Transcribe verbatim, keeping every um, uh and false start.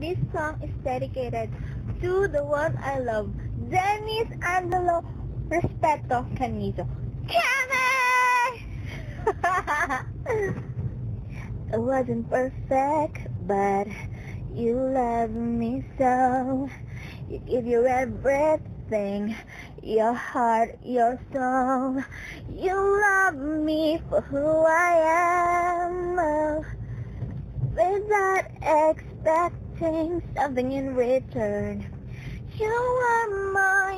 This song is dedicated to the one I love, Dennis Angelo Respeto Canizo. Kami! I wasn't perfect, but you love me so. You give your everything, your heart, your soul. You love me for who I am, oh, without expecting something in return. You are my